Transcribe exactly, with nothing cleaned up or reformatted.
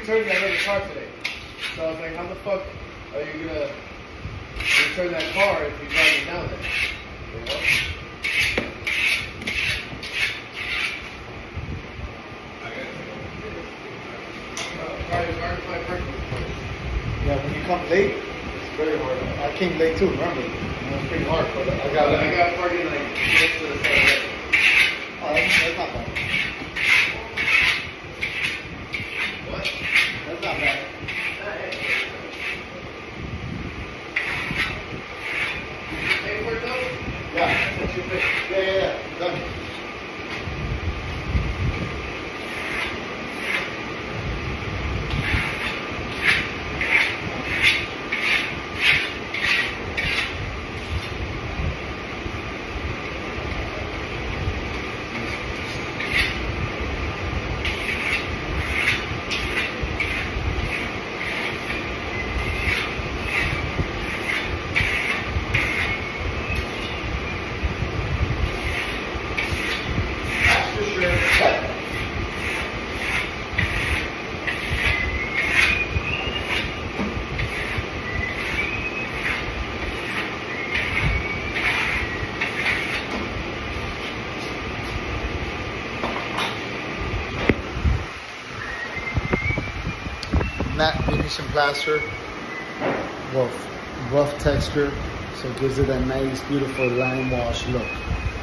returned that other car today. So I was like, how the fuck are you gonna return that car if you drive me down there? You know? Yeah, when you come late, it's very hard. I came late too, remember? It was pretty hard, but I got I got parking like next to the side. Oh, that's, that's not bad. What? That's not bad. Pay for it though? Yeah. That's your pay. Yeah, yeah, yeah. Done. Matte Venetian plaster, rough, rough texture, so it gives it a nice, beautiful lime wash look.